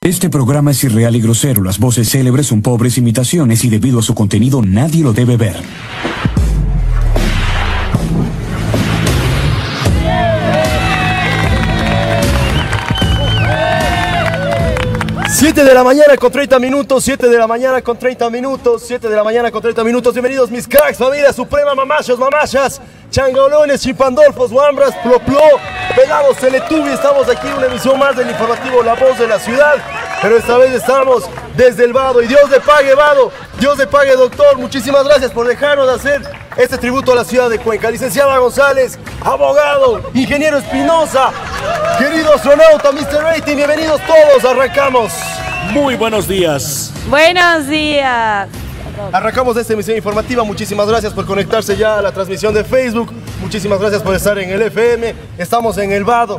Este programa es irreal y grosero. Las voces célebres son pobres imitaciones y debido a su contenido nadie lo debe ver. Siete de la mañana con 30 minutos, 7 de la mañana con 30 minutos, 7 de la mañana con 30 minutos. Bienvenidos mis cracks, familia suprema, mamachas, changolones, chipandolfos, guambras, ploplo, pelados, teletubi. Estamos aquí en una emisión más del informativo La Voz de la Ciudad, pero esta vez estamos desde el Vado. Y Dios le pague, Vado, Dios le pague, doctor. Muchísimas gracias por dejarnos hacer este tributo a la ciudad de Cuenca. Licenciada González, abogado, ingeniero Espinosa, querido astronauta, Mr. Rating, bienvenidos todos, arrancamos. Muy buenos días. Buenos días. Arrancamos esta emisión informativa. Muchísimas gracias por conectarse ya a la transmisión de Facebook. Muchísimas gracias por estar en el FM. Estamos en el Vado.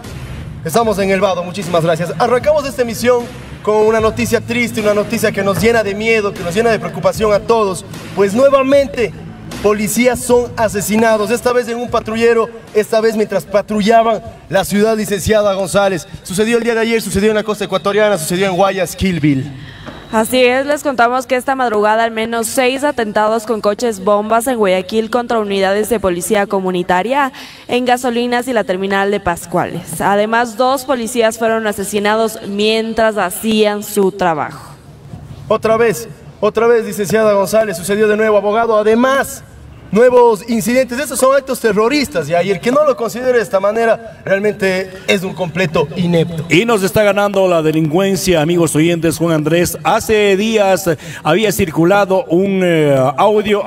Muchísimas gracias. Arrancamos esta emisión con una noticia triste, una noticia que nos llena de miedo, que nos llena de preocupación a todos. Pues nuevamente policías son asesinados, esta vez en un patrullero, esta vez mientras patrullaban la ciudad, licenciada González. Sucedió el día de ayer, sucedió en la costa ecuatoriana, sucedió en Guayaquil. Así es, les contamos que esta madrugada al menos 6 atentados con coches bombas en Guayaquil contra unidades de policía comunitaria en gasolinas y la terminal de Pascuales. Además, 2 policías fueron asesinados mientras hacían su trabajo. Otra vez, licenciada González, sucedió de nuevo, abogado. Además, nuevos incidentes. Estos son actos terroristas, y el que no lo considere de esta manera realmente es un completo inepto. Y nos está ganando la delincuencia, amigos oyentes. Juan Andrés, hace días había circulado un audio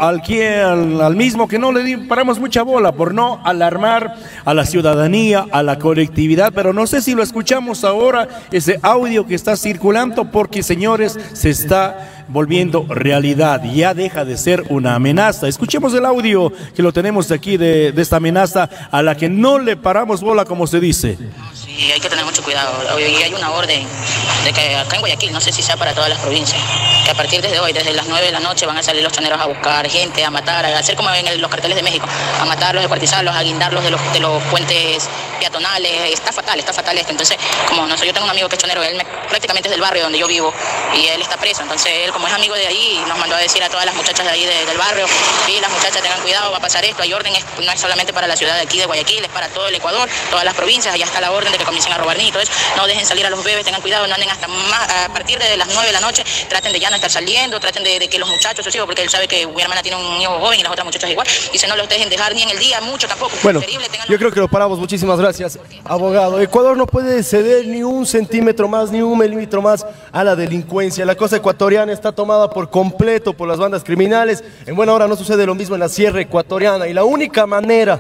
al mismo que no le paramos mucha bola por no alarmar a la ciudadanía, a la colectividad, pero no sé si lo escuchamos ahora, ese audio que está circulando, porque, señores, se está volviendo realidad, ya deja de ser una amenaza. Escuchemos el audio que lo tenemos aquí de esta amenaza a la que no le paramos bola, como se dice. Sí, hay que tener mucho cuidado. Hoy hay una orden de que acá en Guayaquil, no sé si sea para todas las provincias, que a partir de hoy, desde las 9 de la noche, van a salir los choneros a buscar gente, a matar, a hacer como en los carteles de México, a matarlos, a descuartizarlos, a guindarlos de los puentes peatonales. Está fatal esto. Entonces, como no sé, yo tengo un amigo que es chonero, él prácticamente es del barrio donde yo vivo, y él está preso. Entonces, él, como es amigo de ahí, nos mandó a decir a todas las muchachas de ahí del barrio: sí, las muchachas tengan cuidado, va a pasar esto, hay orden, no es solamente para la ciudad de aquí de Guayaquil, es para todo el Ecuador, todas las provincias. Allá está la orden de que comiencen a robar niños, no dejen salir a los bebés, tengan cuidado, no anden hasta más, a partir de las 9 de la noche, traten de ya no estar saliendo, traten de que los muchachos, sus hijos, porque él sabe que mi hermana tiene un hijo joven y las otras muchachas igual, dice no los dejen dejar ni en el día, mucho tampoco. Bueno, yo creo que lo paramos. Muchísimas gracias, abogado. Ecuador no puede ceder ni un centímetro más, ni un milímetro más a la delincuencia. La costa ecuatoriana está tomada por completo por las bandas criminales. En buena hora no sucede lo mismo en la sierra ecuatoriana, y la única manera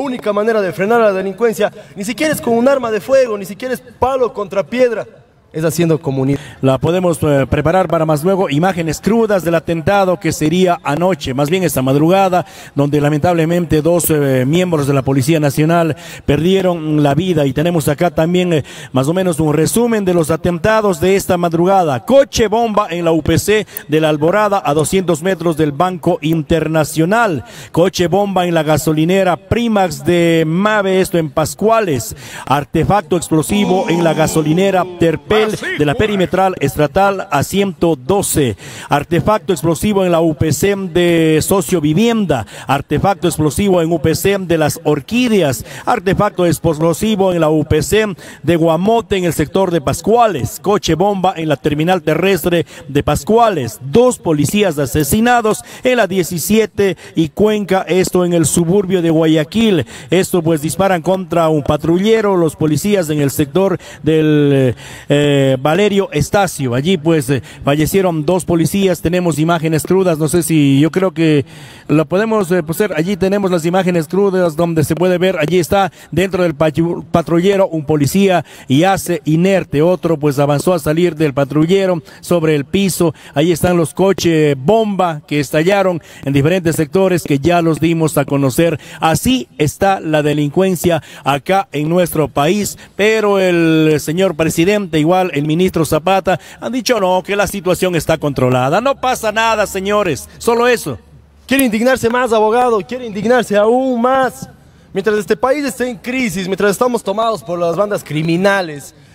de frenar a la delincuencia ni siquiera es con un arma de fuego, ni siquiera es palo contra piedra, es haciendo comunidad. La podemos preparar para más luego, imágenes crudas del atentado que sería anoche, más bien esta madrugada, donde lamentablemente 2 miembros de la Policía Nacional perdieron la vida. Y tenemos acá también más o menos un resumen de los atentados de esta madrugada. Coche bomba en la UPC de la Alborada, a 200 metros del Banco Internacional. Coche bomba en la gasolinera Primax de Mave, esto en Pascuales. Artefacto explosivo en la gasolinera Terpel de la perimetral estatal a 112. Artefacto explosivo en la UPC de Sociovivienda. Artefacto explosivo en UPC de Las Orquídeas. Artefacto explosivo en la UPC de Guamote en el sector de Pascuales. Coche bomba en la terminal terrestre de Pascuales. 2 policías asesinados en la 17 y Cuenca, esto en el suburbio de Guayaquil. Esto pues disparan contra un patrullero los policías en el sector del Valerio Estacio. Allí pues fallecieron 2 policías. Tenemos imágenes crudas, no sé si, yo creo que lo podemos poner. Allí tenemos las imágenes crudas donde se puede ver, allí está dentro del patrullero un policía y yace inerte, otro pues avanzó a salir del patrullero sobre el piso. Ahí están los coches bomba que estallaron en diferentes sectores que ya los dimos a conocer. Así está la delincuencia acá en nuestro país, pero el señor presidente, igual el ministro Zapata, han dicho no, que la situación está controlada. No pasa nada, señores, solo eso. Quiere indignarse más, abogado, quiere indignarse aún más. Mientras este país esté en crisis, mientras estamos tomados por las bandas criminales,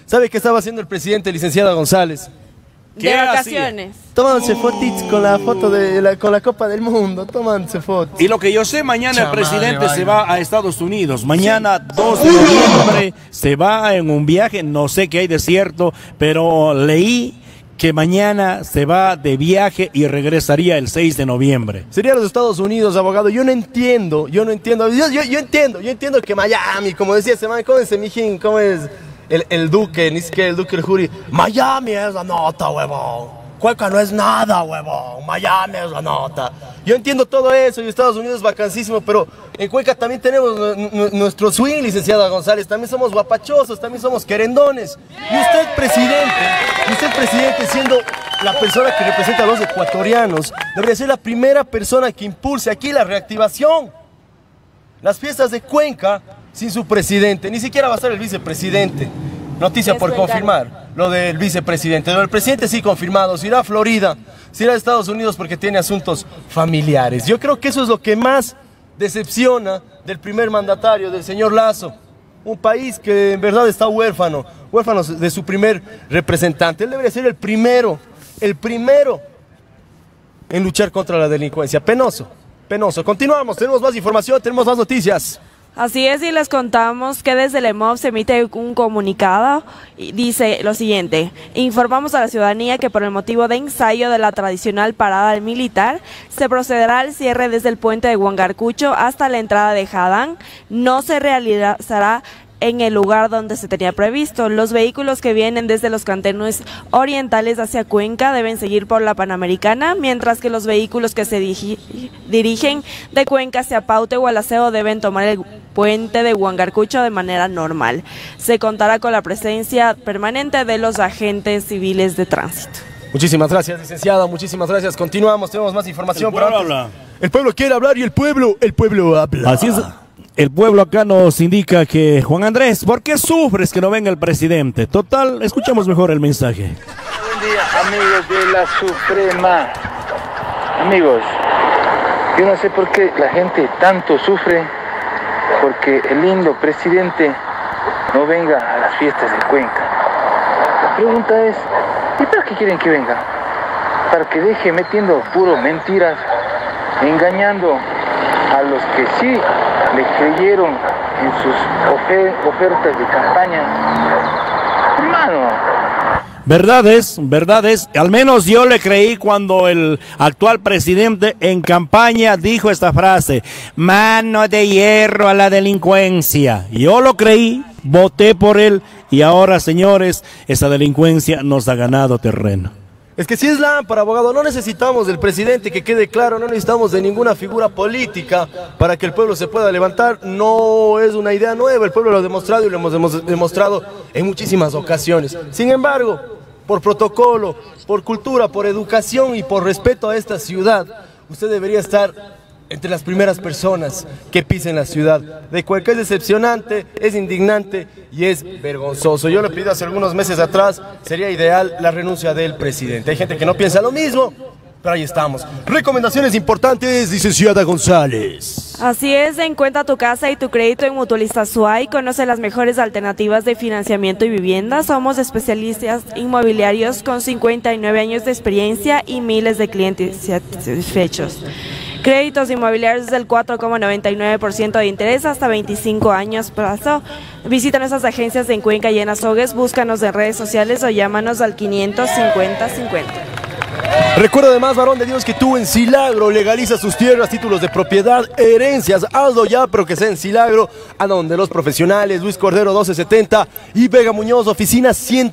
¿Sabe qué estaba haciendo el presidente, licenciada González? ¿Qué De hacía? vacaciones. Tomándose fotitos con la foto con la Copa del Mundo, tomándose fotos. Y lo que yo sé, mañana el Chamadre, presidente vale. se va a Estados Unidos. Mañana 2 de noviembre se va en un viaje, no sé qué hay de cierto, pero leí que mañana se va de viaje y regresaría el 6 de noviembre. Sería los Estados Unidos, abogado. Yo no entiendo. Yo entiendo que Miami, como decía ese man, ¿cómo es ese mijín? ¿Cómo es el duque? Ni siquiera el duque, el jury. Miami es la nota, huevón. Cuenca no es nada, huevón. Miami es la nota. Yo entiendo todo eso y Estados Unidos es vacancísimo, pero en Cuenca también tenemos nuestro swing, licenciada González. También somos guapachosos, también somos querendones. Y usted, presidente, siendo la persona que representa a los ecuatorianos, debería ser la primera persona que impulse aquí la reactivación. Las fiestas de Cuenca sin su presidente, ni siquiera va a estar el vicepresidente. Noticia por confirmar, lo del vicepresidente. Lo del presidente sí confirmado, se irá a Florida, se irá a Estados Unidos porque tiene asuntos familiares. Yo creo que eso es lo que más decepciona del primer mandatario, del señor Lasso. Un país que en verdad está huérfano de su primer representante. Él debería ser el primero en luchar contra la delincuencia. Penoso. Continuamos, tenemos más información, tenemos más noticias. Así es, y les contamos que desde el EMOV se emite un comunicado y dice lo siguiente: informamos a la ciudadanía que por el motivo de ensayo de la tradicional parada militar se procederá al cierre desde el puente de Huangarcucho hasta la entrada de Jadán. No se realizará en el lugar donde se tenía previsto. Los vehículos que vienen desde los cantones orientales hacia Cuenca deben seguir por la Panamericana, mientras que los vehículos que se dirigen de Cuenca hacia Paute o Alaceo deben tomar el puente de Huangarcucho de manera normal. Se contará con la presencia permanente de los agentes civiles de tránsito. Muchísimas gracias, licenciada, muchísimas gracias. Continuamos, tenemos más información. El pueblo pero antes, habla. El pueblo quiere hablar y el pueblo habla. Así es. El pueblo acá nos indica que, Juan Andrés, ¿por qué sufres que no venga el presidente? Total, escuchemos mejor el mensaje. Buen día, amigos de la Suprema. Amigos, yo no sé por qué la gente tanto sufre porque el lindo presidente no venga a las fiestas de Cuenca. La pregunta es, ¿y para qué quieren que venga? Para que deje metiendo puro mentiras, engañando a los que sí le creyeron en sus ofertas de campaña. Hermano. Verdad es, al menos yo le creí cuando el actual presidente en campaña dijo esta frase: mano de hierro a la delincuencia. Yo lo creí, voté por él y ahora, señores, esa delincuencia nos ha ganado terreno. Es que si es lámpara, abogado, no necesitamos del presidente, que quede claro, no necesitamos de ninguna figura política para que el pueblo se pueda levantar. No es una idea nueva, el pueblo lo ha demostrado y lo hemos demostrado en muchísimas ocasiones. Sin embargo, por protocolo, por cultura, por educación y por respeto a esta ciudad, usted debería estar entre las primeras personas que pisen la ciudad de Cuenca. Es decepcionante, es indignante y es vergonzoso. Yo le pedí hace algunos meses atrás, sería ideal la renuncia del presidente. Hay gente que no piensa lo mismo, pero ahí estamos. Recomendaciones importantes, licenciada González. Así es, encuentra tu casa y tu crédito en Mutualista Suay. Conoce las mejores alternativas de financiamiento y vivienda. Somos especialistas inmobiliarios con 59 años de experiencia y miles de clientes satisfechos. Créditos inmobiliarios del 4,99% de interés hasta 25 años plazo. Visita nuestras agencias en Cuenca y en Azogues, búscanos en redes sociales o llámanos al 550-50. Recuerda además, varón de Dios, que tú en Silagro legaliza sus tierras, títulos de propiedad, herencias. Hazlo ya, pero que sea en Silagro, a donde los profesionales. Luis Cordero 1270 y Vega Muñoz, oficina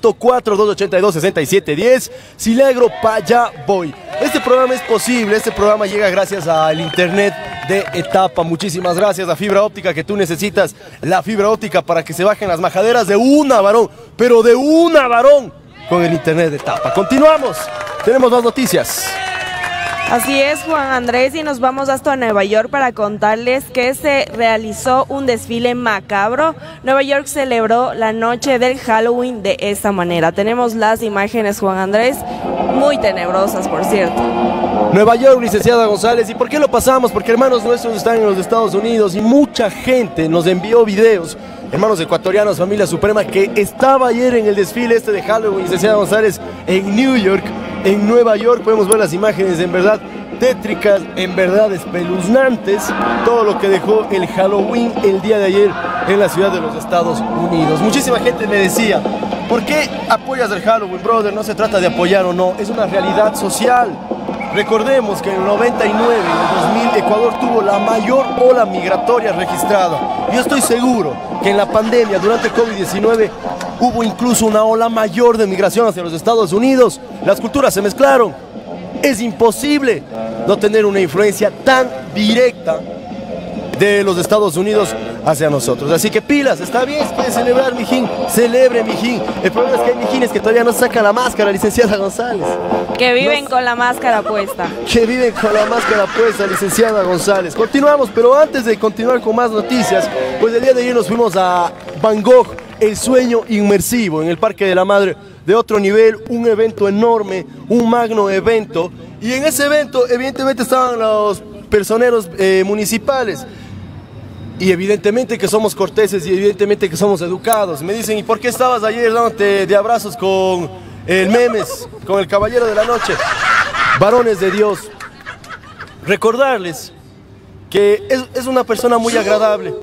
104-282-6710. Silagro, pa' allá voy. Este programa es posible, este programa llega gracias al internet de Etapa. Muchísimas gracias a fibra óptica, que tú necesitas la fibra óptica para que se bajen las majaderas de una, varón, pero de una, varón, con el internet de Etapa. Continuamos, tenemos más noticias. Así es, Juan Andrés, y nos vamos hasta Nueva York para contarles que se realizó un desfile macabro. Nueva York celebró la noche del Halloween de esta manera. Tenemos las imágenes, Juan Andrés, muy tenebrosas, por cierto. Nueva York, licenciada González. ¿Y por qué lo pasamos? Porque hermanos nuestros están en los Estados Unidos y mucha gente nos envió videos hermanos ecuatorianos, familia suprema, que estaba ayer en el desfile este de Halloween, licenciada González, en New York, en Nueva York. Podemos ver las imágenes en verdad tétricas, en verdad espeluznantes, todo lo que dejó el Halloween el día de ayer en la ciudad de los Estados Unidos. Muchísima gente me decía, ¿por qué apoyas el Halloween, brother? No se trata de apoyar o no, es una realidad social. Recordemos que en el 99 y en el 2000 Ecuador tuvo la mayor ola migratoria registrada. Yo estoy seguro que en la pandemia, durante el COVID-19, hubo incluso una ola mayor de migración hacia los Estados Unidos. Las culturas se mezclaron. Es imposible no tener una influencia tan directa de los Estados Unidos hacia nosotros. Así que pilas, está bien, se puede celebrar, mijín, celebre, mijín. El problema es que hay mijines que todavía no sacan la máscara, licenciada González. Que viven con la máscara puesta. Que viven con la máscara puesta, licenciada González. Continuamos, pero antes de continuar con más noticias, pues el día de ayer nos fuimos a Van Gogh, el sueño inmersivo, en el Parque de la Madre, de otro nivel, un evento enorme, un magno evento. Y en ese evento, evidentemente, estaban los personeros municipales. Y evidentemente que somos corteses y evidentemente que somos educados. Me dicen, ¿y por qué estabas ayer dándote de abrazos con el Memes, con el Caballero de la Noche? Varones de Dios, recordarles que es una persona muy agradable,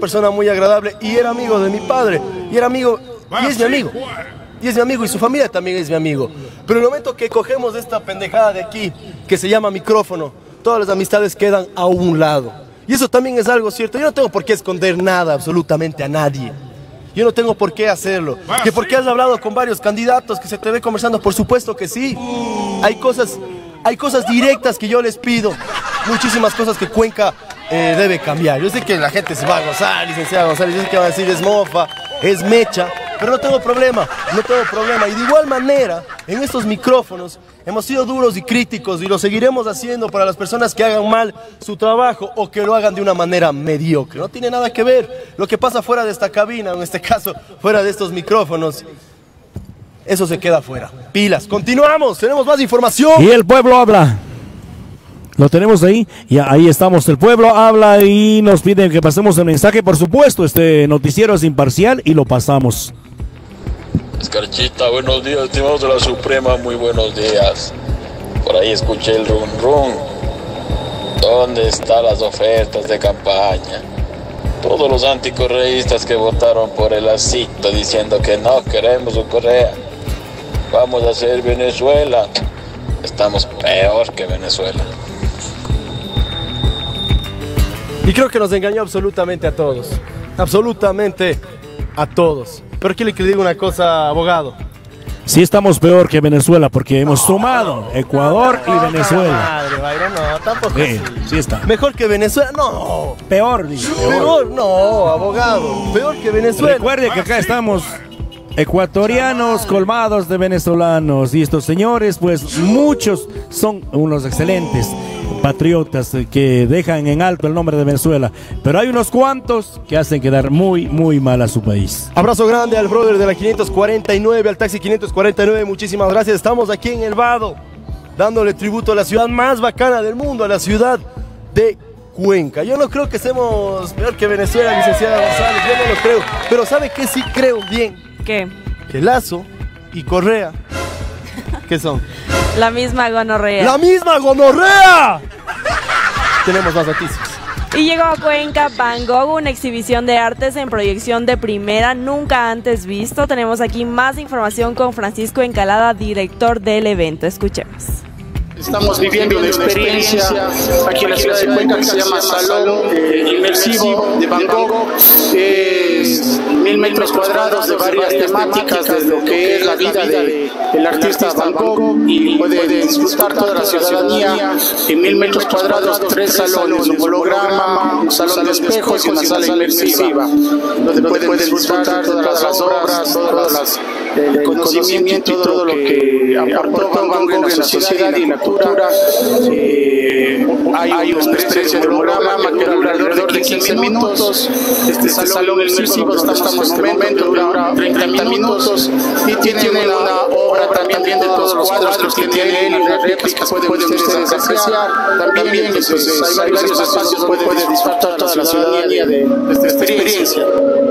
y era amigo de mi padre, y era amigo, y es mi amigo. Y es mi amigo y su familia también es mi amigo. Pero el momento que cogemos esta pendejada de aquí, que se llama micrófono, todas las amistades quedan a un lado. Y eso también es algo cierto. Yo no tengo por qué esconder nada absolutamente a nadie. Yo no tengo por qué hacerlo. ¿Que por qué has hablado con varios candidatos que se te ve conversando? Por supuesto que sí. Hay cosas directas que yo les pido. Muchísimas cosas que Cuenca debe cambiar. Yo sé que la gente se va a gozar, licenciada González. Yo sé que va a decir es mofa, es mecha. Pero no tengo problema. Y de igual manera, en estos micrófonos hemos sido duros y críticos y lo seguiremos haciendo para las personas que hagan mal su trabajo o que lo hagan de una manera mediocre. No tiene nada que ver lo que pasa fuera de esta cabina, en este caso, fuera de estos micrófonos. Eso se queda fuera. Pilas. Continuamos, tenemos más información. Y el pueblo habla. Lo tenemos ahí, y ahí estamos, el pueblo habla y nos piden que pasemos el mensaje, por supuesto, este noticiero es imparcial y lo pasamos. Escarchita, buenos días, estimados de la Suprema, muy buenos días. Por ahí escuché el run run. ¿Dónde están las ofertas de campaña? Todos los anticorreístas que votaron por el asito diciendo que no queremos un Correa. Vamos a hacer Venezuela. Estamos peor que Venezuela. Y creo que nos engañó absolutamente a todos. Absolutamente a todos. Pero quiero que le diga una cosa, abogado. Sí estamos peor que Venezuela porque hemos sumado Ecuador y Venezuela. Madre, Byron, no, tampoco así. Sí está. Mejor que Venezuela, no. Peor, digo. Peor, no, abogado. Peor que Venezuela. Recuerde que acá estamos ecuatorianos colmados de venezolanos y estos señores, pues muchos son unos excelentes patriotas que dejan en alto el nombre de Venezuela, pero hay unos cuantos que hacen quedar muy, muy mal a su país. Abrazo grande al brother de la 549, al taxi 549, muchísimas gracias. Estamos aquí en El Vado, dándole tributo a la ciudad más bacana del mundo, a la ciudad de Cuenca. Yo no creo que estemos peor que Venezuela, licenciada González, yo no lo creo, pero ¿sabe qué sí creo bien? ¿Qué? Que Lazo y Correa, ¿qué son? La misma gonorrea. ¡La misma gonorrea! Tenemos más noticias. Y llegó a Cuenca Van Gogh, una exhibición de artes en proyección de primera, nunca antes visto. Tenemos aquí más información con Francisco Encalada, director del evento. Escuchemos. Estamos viviendo una experiencia aquí en la ciudad de Cuenca que se llama Salón Inmersivo de Van Gogh. Es 1000 metros cuadrados de varias temáticas de lo que es la vida del artista Van Gogh, y puede disfrutar toda la ciudadanía en 1000 metros cuadrados, 3 salones, un holograma, un salón de espejos y una sala inmersiva, donde pueden disfrutar todas las obras, todas las el conocimiento y todo lo que aportó Van Gogh en la sociedad y la cultura. Hay una especie de holograma que dura alrededor de 15 minutos. Este salón inmersivo, estamos en el momento, dura 30 minutos y tiene una obra también de todos los cuadros que tiene él y unas réplicas que pueden ustedes apreciar. También hay varios espacios donde puede disfrutar toda la ciudadanía de esta experiencia.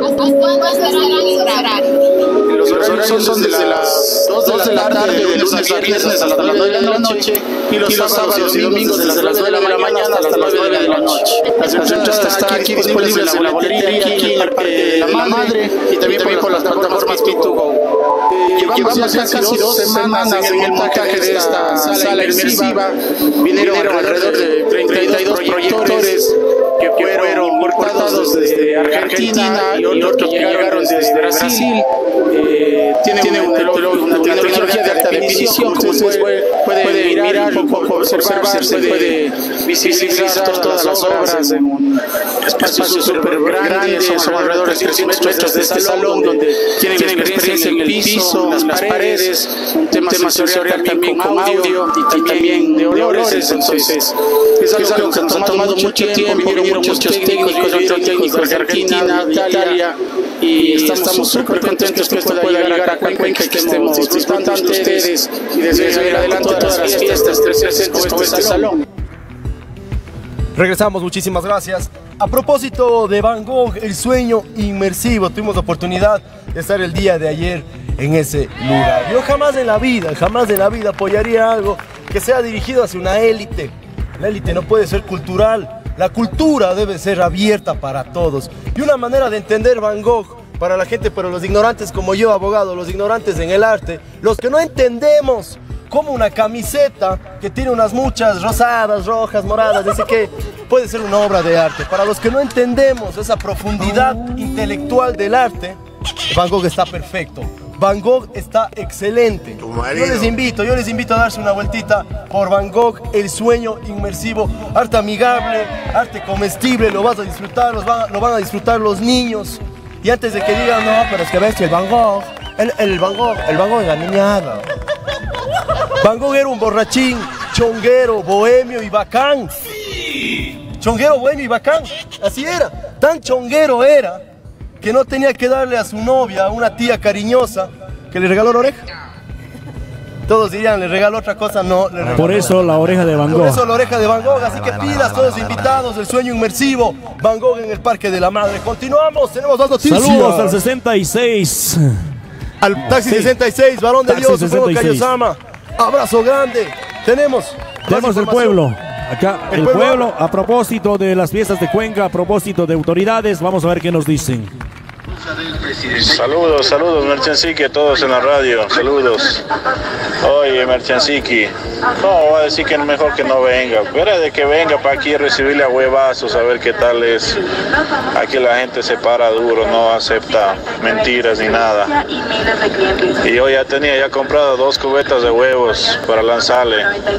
Los horarios son desde las 2 de la tarde, de lunes a viernes hasta las 9 de la noche, y los sábados y domingos desde las 9 de la mañana hasta las 9 de la noche. Las entradas están aquí disponibles en la boletería, aquí en el Parque de la Madre, y también por las plataformas P2Go. Llevamos ya casi 2 semanas en el montaje de esta sala inmersiva. Vinieron alrededor de 32 proyectores que fueron importados desde Argentina y otros que llegaron desde Brasil. Tiene una tecnología de alta definición, como ustedes pueden mirar, un poco observar, se puede visibilizar todas las obras en un espacio súper grande, son alrededor de 3 metros de este salón, donde tienen experiencia en el piso, en las paredes, un tema sensorial también con audio y también de olores. Entonces es algo que nos ha tomado mucho tiempo, vinieron muchos técnicos de Argentina, de Italia, y estamos súper contentos que esto pueda llegar a Cuenca y que estemos disfrutando de ustedes y desde adelante todas las fiestas presentes con este salón. Regresamos, muchísimas gracias. A propósito de Van Gogh, el sueño inmersivo, tuvimos la oportunidad de estar el día de ayer en ese lugar. Yo jamás en la vida apoyaría algo que sea dirigido hacia una élite. La élite no puede ser cultural. La cultura debe ser abierta para todos. Y una manera de entender Van Gogh para la gente, pero los ignorantes como yo, abogado, los ignorantes en el arte, los que no entendemos cómo una camiseta que tiene unas muchas rosadas, rojas, moradas, dice que puede ser una obra de arte. Para los que no entendemos esa profundidad intelectual del arte, Van Gogh está perfecto. Van Gogh está excelente. Yo les invito a darse una vueltita por Van Gogh, el sueño inmersivo, arte amigable, arte comestible, lo vas a disfrutar, lo van a disfrutar los niños. Y antes de que digan, no, pero es que ves que el Van Gogh engañado. Van Gogh era un borrachín, chonguero, bohemio y bacán. Chonguero, bohemio y bacán, así era. Tan chonguero era que no tenía que darle a su novia, a una tía cariñosa, que le regaló la oreja. Todos dirían, le regaló otra cosa, no, le regaló. Por eso la oreja de Van Gogh. Por eso la oreja de Van Gogh, así que pilas todos invitados, el sueño inmersivo, Van Gogh en el Parque de la Madre. Continuamos, tenemos más noticias. Saludos al 66. Al Taxi 66, Varón de Dios, Supremo Kaiosama. Abrazo grande. Tenemos el pueblo. Acá el pueblo, a propósito de las fiestas de Cuenca, a propósito de autoridades, vamos a ver qué nos dicen. Saludos Merchansiki, a todos en la radio, saludos. Oye Merchansiki, no, voy a decir que es mejor que no venga, pero de que venga para aquí recibirle a huevazos, a ver qué tal es. Aquí la gente se para duro, no acepta mentiras ni nada. Y yo ya comprado 2 cubetas de huevos para lanzarle.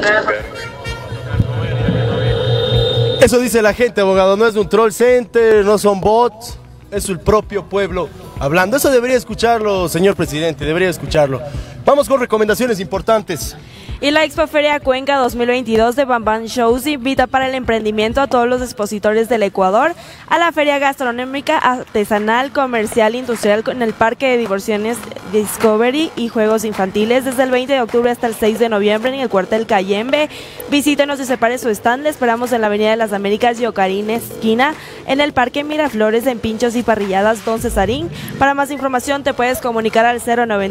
Eso dice la gente, abogado, no es un troll center, no son bots, es el propio pueblo hablando. Eso debería escucharlo, señor presidente, debería escucharlo. Vamos con recomendaciones importantes. Y la Expoferia Cuenca 2022 de Bam Bam Shows invita para el emprendimiento a todos los expositores del Ecuador a la feria gastronómica, artesanal, comercial, industrial en el Parque de Diversiones Discovery y Juegos Infantiles desde el 20 de octubre hasta el 6 de noviembre en el cuartel Cayembe. Visítenos y separe su stand. Le esperamos en la Avenida de las Américas, Yocarín, esquina, en el Parque Miraflores, en Pinchos y Parrilladas, Don Cesarín. Para más información te puedes comunicar al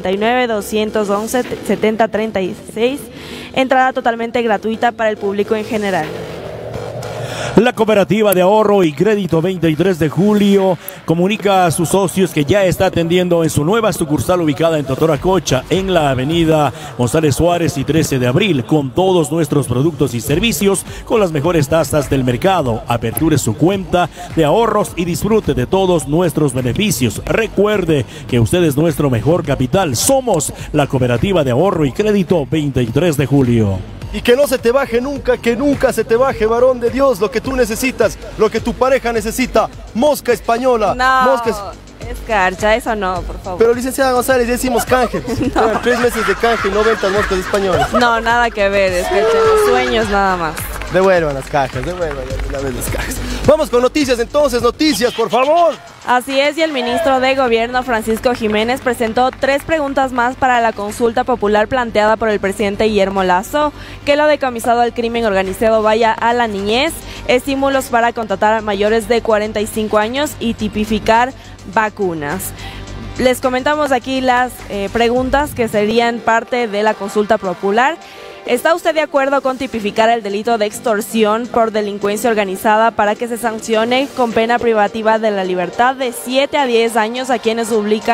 099-211-7036. Entrada totalmente gratuita para el público en general. La Cooperativa de Ahorro y Crédito 23 de Julio comunica a sus socios que ya está atendiendo en su nueva sucursal ubicada en Totoracocha, en la avenida González Suárez y 13 de abril, con todos nuestros productos y servicios con las mejores tasas del mercado. Aperture su cuenta de ahorros y disfrute de todos nuestros beneficios. Recuerde que usted es nuestro mejor capital. Somos la Cooperativa de Ahorro y Crédito 23 de Julio. Y que no se te baje nunca, que nunca se te baje, varón de Dios, lo que tú necesitas, lo que tu pareja necesita. Mosca española. No. Escarcha, eso no, por favor. Pero licenciada González, ya hicimos canje. No. 3 meses de canje y 90 moscas españoles. No, nada que ver, Escarcha, los sueños nada más. Devuelvan las cajas, devuelvan las cajas. Vamos con noticias entonces, noticias, por favor. Así es, y el ministro de Gobierno, Francisco Jiménez, presentó 3 preguntas más para la consulta popular planteada por el presidente Guillermo Lasso, que lo decomisado al crimen organizado vaya a la niñez, estímulos para contratar a mayores de 45 años y tipificar vacunas. Les comentamos aquí las preguntas que serían parte de la consulta popular. ¿Está usted de acuerdo con tipificar el delito de extorsión por delincuencia organizada para que se sancione con pena privativa de la libertad de 7 a 10 años a quienes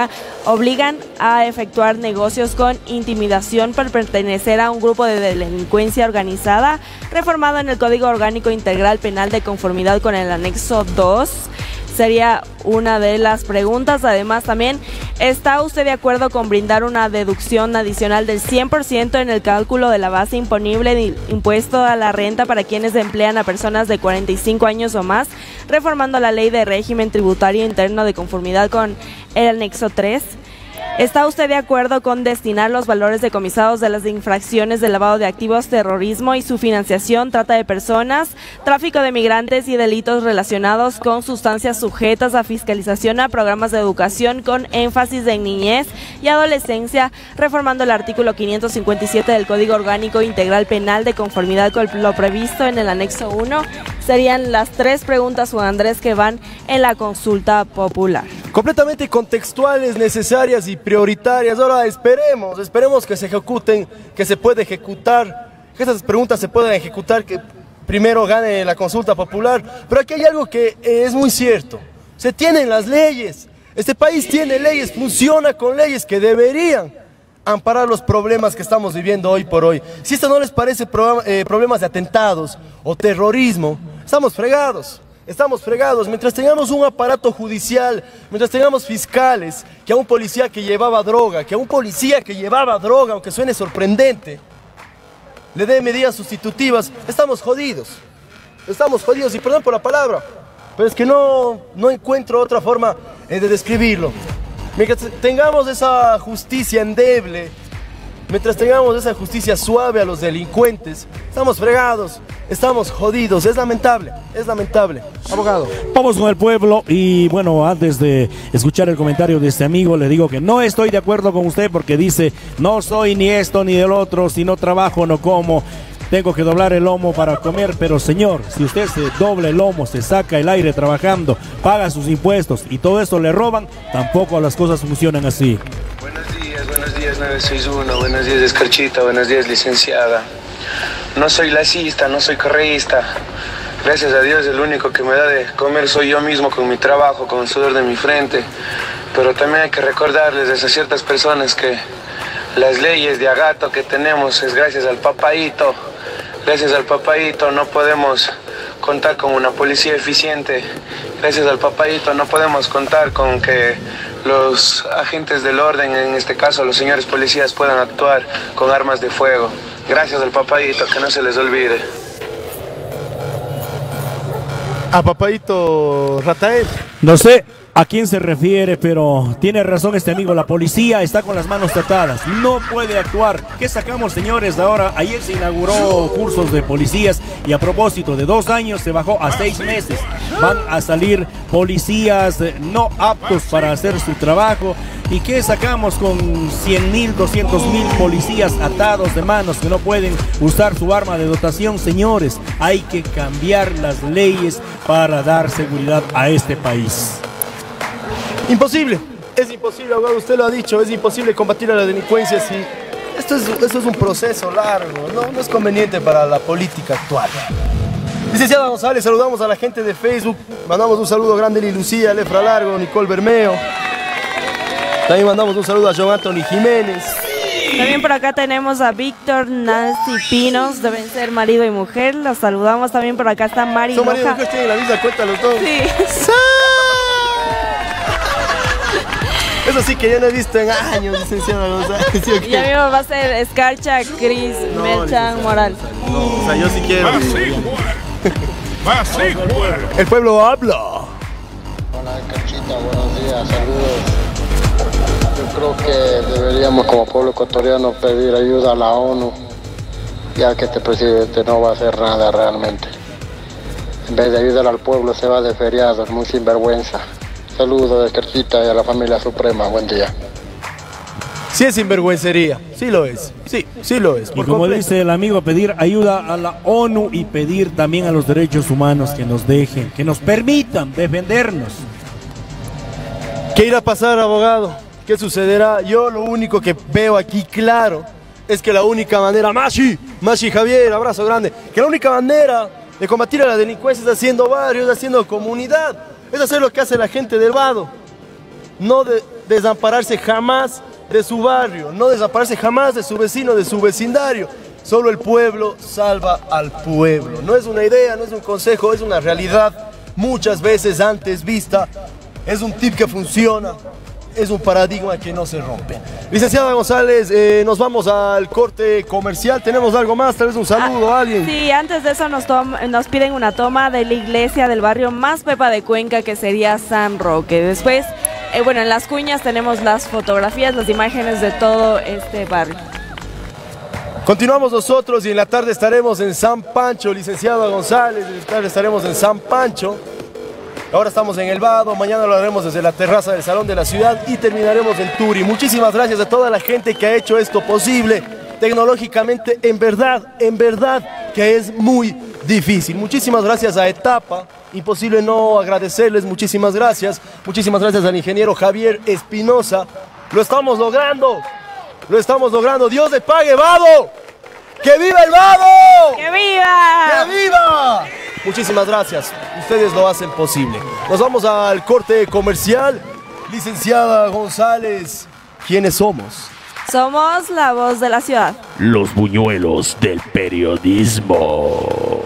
obligan a efectuar negocios con intimidación por pertenecer a un grupo de delincuencia organizada, reformado en el Código Orgánico Integral Penal de conformidad con el anexo 2? Sería una de las preguntas. Además, también, ¿está usted de acuerdo con brindar una deducción adicional del 100% en el cálculo de la base imponible de impuesto a la renta para quienes emplean a personas de 45 años o más, reformando la ley de régimen tributario interno de conformidad con el anexo 3? ¿Está usted de acuerdo con destinar los valores decomisados de las infracciones de lavado de activos, terrorismo y su financiación, trata de personas, tráfico de migrantes y delitos relacionados con sustancias sujetas a fiscalización a programas de educación con énfasis en niñez y adolescencia, reformando el artículo 557 del Código Orgánico Integral Penal de conformidad con lo previsto en el anexo 1? Serían las 3 preguntas, Juan Andrés, que van en la consulta popular. Completamente contextuales, necesarias y prioritarias. Ahora esperemos que se ejecuten, que se pueda ejecutar, que esas preguntas se puedan ejecutar, que primero gane la consulta popular. Pero aquí hay algo que es muy cierto. Se tienen las leyes. Este país tiene leyes, funciona con leyes que deberían amparar los problemas que estamos viviendo hoy por hoy. Si esto no les parece problemas de atentados o terrorismo, estamos fregados. Estamos fregados. Mientras tengamos un aparato judicial, mientras tengamos fiscales, que a un policía que llevaba droga, aunque suene sorprendente, le dé medidas sustitutivas, estamos jodidos. Estamos jodidos, y perdón por la palabra, pero es que no encuentro otra forma de describirlo. Mientras tengamos esa justicia endeble, mientras tengamos esa justicia suave a los delincuentes, estamos fregados, estamos jodidos. Es lamentable, es lamentable. Abogado. Vamos con el pueblo y bueno, antes de escuchar el comentario de este amigo, le digo que no estoy de acuerdo con usted porque dice, no soy ni esto ni del otro, si no trabajo no como. Tengo que doblar el lomo para comer, pero señor, si usted se dobla el lomo, se saca el aire trabajando, paga sus impuestos y todo esto le roban, tampoco las cosas funcionan así. Buenos días 961, buenos días Escarchita, buenos días licenciada. No soy lacista, no soy correísta. Gracias a Dios el único que me da de comer soy yo mismo con mi trabajo, con el sudor de mi frente. Pero también hay que recordarles a ciertas personas que las leyes de agato que tenemos es gracias al papaíto. Gracias al papaíto no podemos contar con una policía eficiente. Gracias al papaíto no podemos contar con que los agentes del orden, en este caso los señores policías, puedan actuar con armas de fuego. Gracias al papaíto, que no se les olvide. ¿A papaíto Ratael? No sé a quién se refiere, pero tiene razón este amigo, la policía está con las manos tratadas, no puede actuar. ¿Qué sacamos, señores? Ahora, ayer se inauguró cursos de policías y a propósito, de 2 años se bajó a 6 meses. Van a salir policías no aptos para hacer su trabajo. ¿Y qué sacamos con 100.000, 200.000 policías atados de manos que no pueden usar su arma de dotación? Señores, hay que cambiar las leyes para dar seguridad a este país. Imposible, es imposible, abogado, usted lo ha dicho, es imposible combatir a la delincuencia si esto es un proceso largo, no es conveniente para la política actual. Licenciada González, saludamos a la gente de Facebook, mandamos un saludo grande a Lili Lucía, Lefra Largo, Nicole Bermeo. También mandamos un saludo a John Anthony Jiménez. También por acá tenemos a Víctor, Nancy Pinos, deben ser marido y mujer. Los saludamos. También por acá está Mari Son Loja. marido y mujer, tienen la misma cuenta los dos. Sí. Eso sí que yo no he visto en años, licenciada González. ¿Sí o qué? Y a mí me va a ser Escarcha, Cris, No, Melchan, Moral. No, o sea, yo sí quiero. Más sí, El pueblo habla. Hola, Carchita. Buenos días, saludos. Yo creo que deberíamos como pueblo ecuatoriano pedir ayuda a la ONU, ya que este presidente no va a hacer nada realmente. En vez de ayudar al pueblo se va de feriado, es muy sinvergüenza. Saludos de Carchita y a la familia Suprema, buen día. Sí es sinvergüencería, sí lo es, sí lo es. Y como dice el amigo, pedir ayuda a la ONU y pedir también a los derechos humanos que nos dejen, que nos permitan defendernos. ¿Qué irá a pasar, abogado? ¿Qué sucederá? Yo lo único que veo aquí claro es que la única manera, Mashi Javier, abrazo grande, que la única manera de combatir a la delincuencia es haciendo barrios, haciendo comunidad, es hacer lo que hace la gente del Vado, no desampararse jamás de su barrio, no desampararse jamás de su vecino, de su vecindario. Solo el pueblo salva al pueblo. No es una idea, no es un consejo, es una realidad muchas veces antes vista. Es un tip que funciona, es un paradigma que no se rompe. Licenciada González, nos vamos al corte comercial. ¿Tenemos algo más? Tal vez un saludo a alguien. Sí, antes de eso nos piden una toma de la iglesia del barrio más pepa de Cuenca, que sería San Roque. Después, bueno, en Las Cuñas tenemos las fotografías, las imágenes de todo este barrio. Continuamos nosotros y en la tarde estaremos en San Pancho, licenciada González, en la tarde estaremos en San Pancho. Ahora estamos en el Vado, mañana lo haremos desde la terraza del Salón de la Ciudad y terminaremos en Turi. Muchísimas gracias a toda la gente que ha hecho esto posible. Tecnológicamente, en verdad que es muy difícil. Muchísimas gracias a Etapa, imposible no agradecerles, muchísimas gracias. Muchísimas gracias al ingeniero Javier Espinosa. Lo estamos logrando, Dios le pague, Vado. ¡Que viva el Vado! ¡Que viva! ¡Que viva! Muchísimas gracias, ustedes lo hacen posible. Nos vamos al corte comercial. Licenciada González, ¿quiénes somos? Somos la voz de la ciudad. Los buñuelos del periodismo.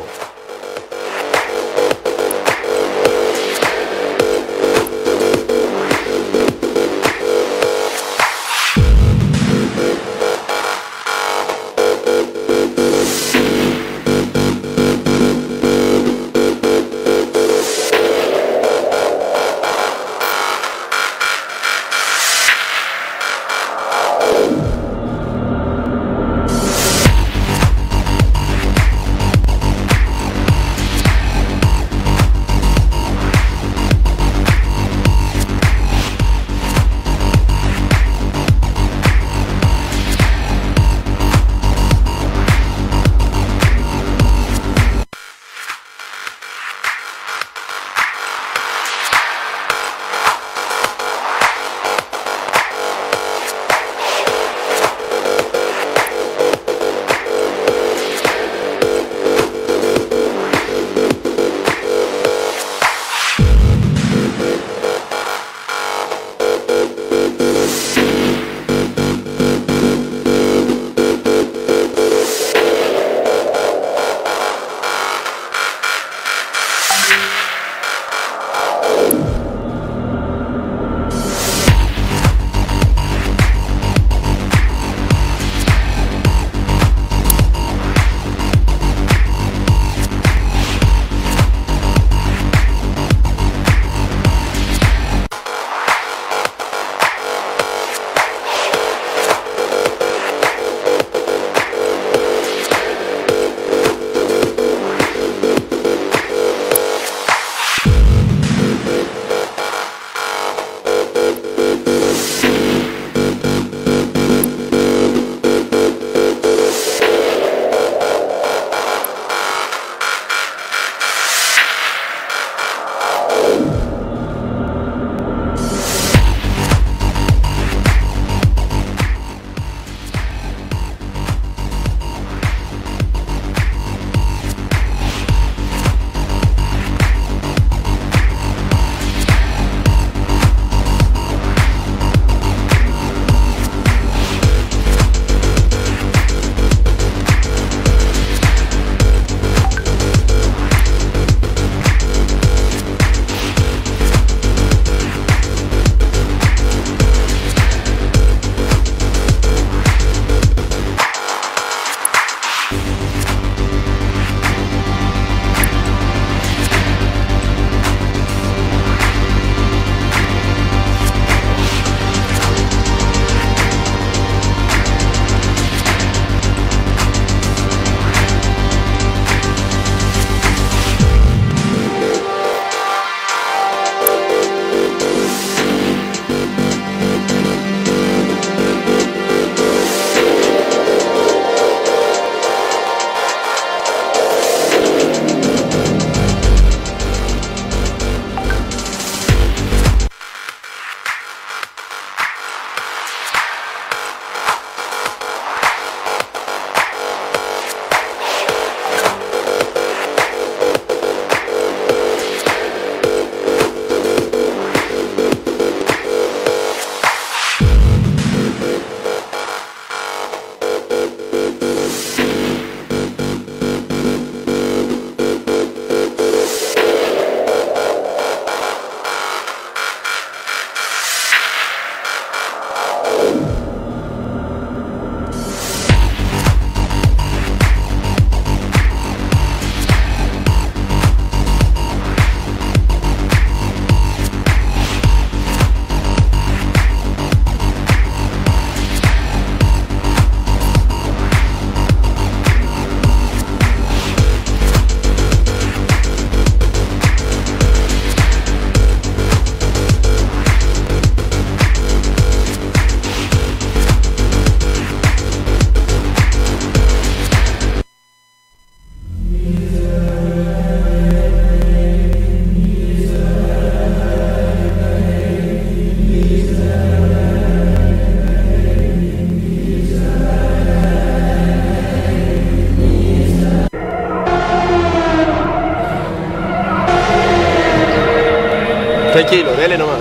Tranquilo, dele nomás.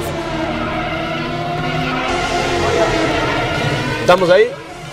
¿Estamos ahí?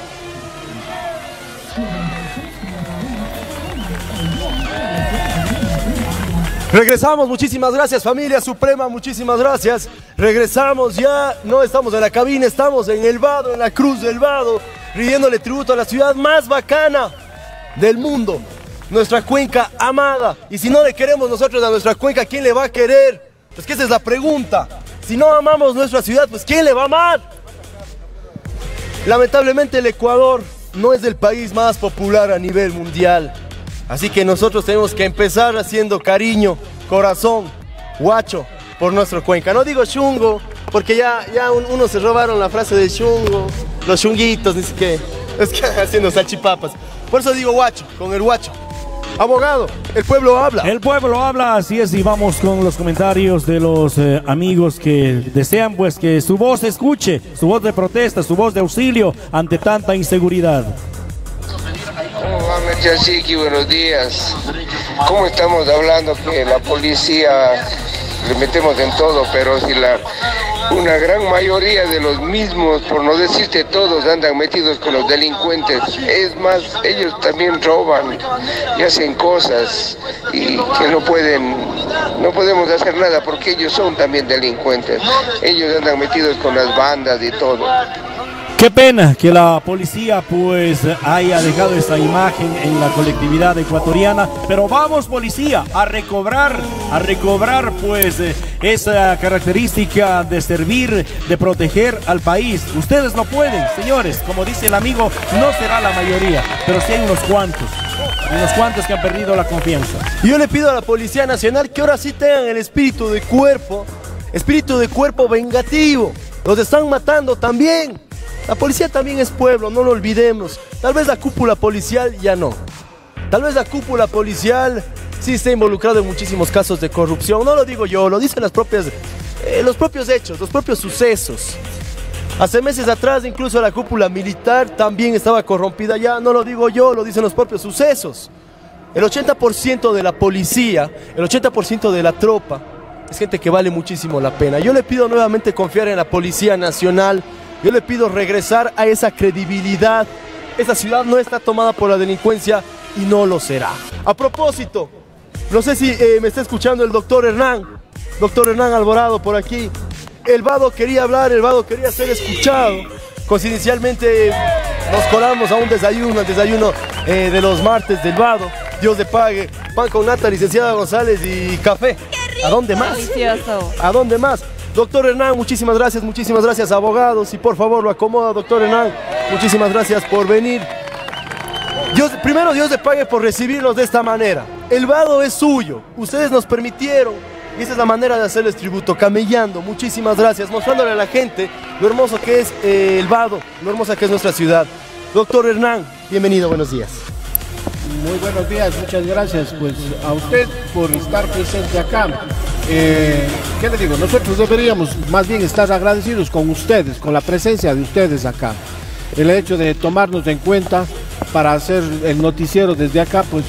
Regresamos, muchísimas gracias familia Suprema, muchísimas gracias. Regresamos ya, no estamos en la cabina, estamos en el Vado, en la Cruz del Vado, rindiéndole tributo a la ciudad más bacana del mundo, nuestra cuenca amada. Y si no le queremos nosotros a nuestra cuenca, ¿quién le va a querer? Pues que esa es la pregunta. Si no amamos nuestra ciudad, pues ¿quién le va a amar? Lamentablemente el Ecuador no es el país más popular a nivel mundial. Así que nosotros tenemos que empezar haciendo cariño, corazón, guacho por nuestro Cuenca. No digo chungo, porque ya unos se robaron la frase de chungo, los chunguitos, ni siquiera. Es que haciendo salchipapas. Por eso digo guacho, con el guacho. Abogado, el pueblo habla. El pueblo habla, así es, y vamos con los comentarios de los amigos que desean pues que su voz se escuche, su voz de protesta, su voz de auxilio ante tanta inseguridad. ¿Cómo va, Merchasiki? Buenos días. ¿Cómo estamos hablando que la policía le metemos en todo, pero si una gran mayoría de los mismos, por no decirte todos, andan metidos con los delincuentes? Es más, ellos también roban y hacen cosas y que no podemos hacer nada porque ellos son también delincuentes. Ellos andan metidos con las bandas y todo. Qué pena que la policía pues haya dejado esa imagen en la colectividad ecuatoriana, pero vamos policía a recobrar pues esa característica de servir, de proteger al país. Ustedes lo pueden, señores, como dice el amigo, no será la mayoría, pero sí hay unos cuantos que han perdido la confianza. Yo le pido a la Policía Nacional que ahora sí tengan el espíritu de cuerpo vengativo. Los están matando también. La policía también es pueblo, no lo olvidemos. Tal vez la cúpula policial ya no. Tal vez la cúpula policial sí está involucrada en muchísimos casos de corrupción. No lo digo yo, lo dicen los propios hechos, los propios sucesos. Hace meses atrás incluso la cúpula militar también estaba corrompida ya. No lo digo yo, lo dicen los propios sucesos. El 80% de la policía, el 80% de la tropa es gente que vale muchísimo la pena. Yo le pido nuevamente confiar en la Policía Nacional. Yo le pido regresar a esa credibilidad. Esta ciudad no está tomada por la delincuencia y no lo será. A propósito, no sé si me está escuchando el doctor Hernán Alvarado por aquí. El Vado quería hablar, el Vado quería ser escuchado. Coincidencialmente nos colamos a un desayuno, el desayuno de los martes del Vado. Dios le pague. Pan con nata, licenciada González, y café. ¿A dónde más? Delicioso. ¿A dónde más? Doctor Hernán, muchísimas gracias, abogados, y por favor lo acomoda, doctor Hernán, muchísimas gracias por venir. Primero Dios le pague por recibirnos de esta manera. El Vado es suyo, ustedes nos permitieron, y esa es la manera de hacerles tributo, camellando. Muchísimas gracias, mostrándole a la gente lo hermoso que es el Vado, lo hermosa que es nuestra ciudad. Doctor Hernán, bienvenido, buenos días. Muy buenos días, muchas gracias pues a usted por estar presente acá. ¿Qué le digo? Nosotros deberíamos más bien estar agradecidos con ustedes, con la presencia de ustedes acá. El hecho de tomarnos en cuenta para hacer el noticiero desde acá, pues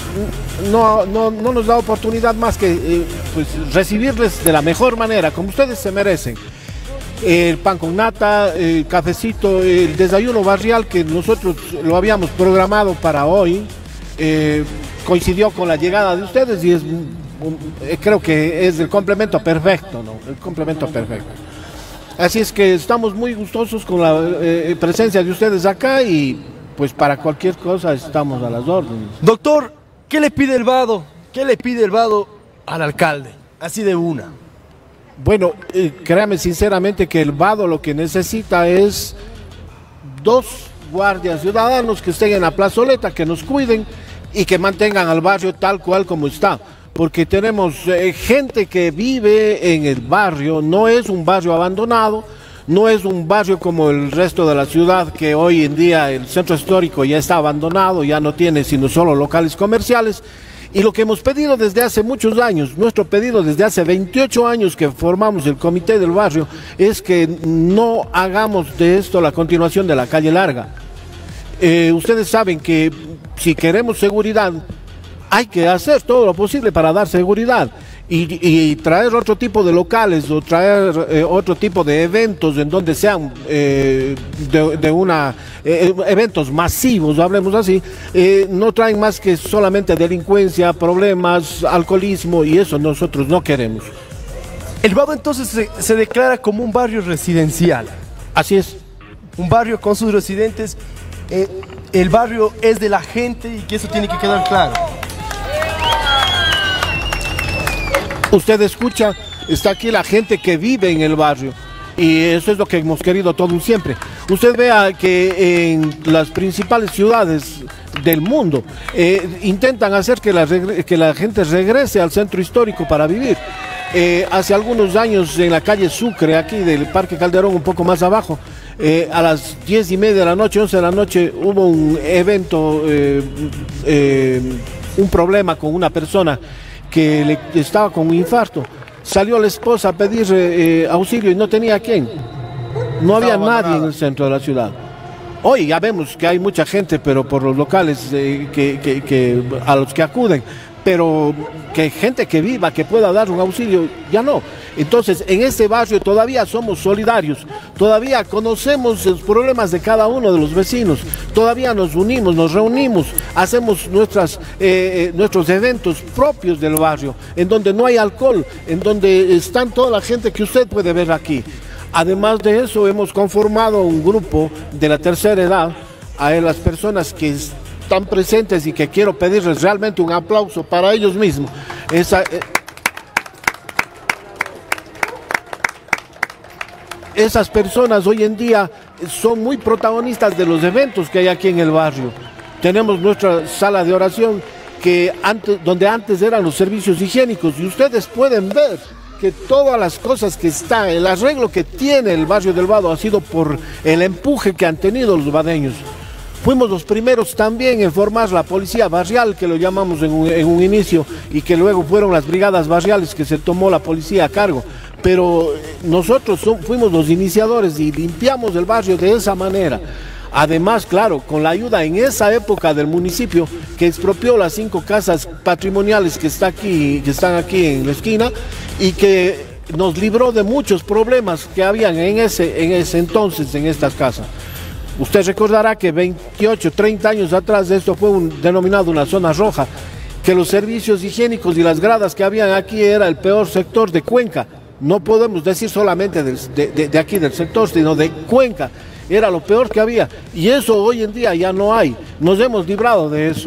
no nos da oportunidad más que pues, recibirles de la mejor manera, como ustedes se merecen. El pan con nata, el cafecito, el desayuno barrial que nosotros lo habíamos programado para hoy, coincidió con la llegada de ustedes y es... creo que es el complemento perfecto, ¿no? El complemento perfecto. Así es que estamos muy gustosos con la presencia de ustedes acá y pues para cualquier cosa estamos a las órdenes. Doctor, ¿qué le pide el Vado? ¿Qué le pide el Vado al alcalde? Así de una. Bueno, créame sinceramente que el Vado lo que necesita es 2 guardias ciudadanos que estén en la plazoleta, que nos cuiden y que mantengan al barrio tal cual como está. Porque tenemos gente que vive en el barrio, no es un barrio abandonado, no es un barrio como el resto de la ciudad, que hoy en día el centro histórico ya está abandonado, ya no tiene sino solo locales comerciales. Y lo que hemos pedido desde hace muchos años, nuestro pedido desde hace 28 años que formamos el comité del barrio, es que no hagamos de esto la continuación de la calle larga. Ustedes saben que si queremos seguridad, hay que hacer todo lo posible para dar seguridad. y traer otro tipo de locales o traer otro tipo de eventos en donde sean eventos masivos, hablemos así, no traen más que solamente delincuencia, problemas, alcoholismo, y eso nosotros no queremos. El Vado entonces se declara como un barrio residencial. Así es. Un barrio con sus residentes. El barrio es de la gente y que eso tiene que quedar claro. Usted escucha, está aquí la gente que vive en el barrio, y eso es lo que hemos querido todos siempre. Usted vea que en las principales ciudades del mundo intentan hacer que la gente regrese al centro histórico para vivir. Hace algunos años en la calle Sucre, aquí del Parque Calderón, un poco más abajo, a las 10:30 de la noche, 11 de la noche, hubo un evento, un problema con una persona que estaba con un infarto. Salió la esposa a pedir auxilio y no tenía a quién. No había nadie en el centro de la ciudad. Hoy ya vemos que hay mucha gente, pero por los locales a los que acuden, pero que gente que viva, que pueda dar un auxilio, ya no. Entonces, en este barrio todavía somos solidarios, todavía conocemos los problemas de cada uno de los vecinos, todavía nos unimos, nos reunimos, hacemos nuestros eventos propios del barrio, en donde no hay alcohol, en donde están toda la gente que usted puede ver aquí. Además de eso, hemos conformado un grupo de la tercera edad, a las personas que están presentes y que quiero pedirles realmente un aplauso para ellos mismos. Esas personas hoy en día son muy protagonistas de los eventos que hay aquí en el barrio. Tenemos nuestra sala de oración donde antes eran los servicios higiénicos, y ustedes pueden ver que todas las cosas que están, el arreglo que tiene el barrio del Vado ha sido por el empuje que han tenido los vadeños. Fuimos los primeros también en formar la policía barrial, que lo llamamos en un inicio, y que luego fueron las brigadas barriales que se tomó la policía a cargo. Pero nosotros fuimos los iniciadores y limpiamos el barrio de esa manera. Además, claro, con la ayuda en esa época del municipio, que expropió las 5 casas patrimoniales que están aquí en la esquina, y que nos libró de muchos problemas que habían en ese entonces en estas casas. Usted recordará que 28, 30 años atrás de esto fue denominado una zona roja, que los servicios higiénicos y las gradas que habían aquí era el peor sector de Cuenca. No podemos decir solamente de aquí del sector, sino de Cuenca. Era lo peor que había, y eso hoy en día ya no hay. Nos hemos librado de eso,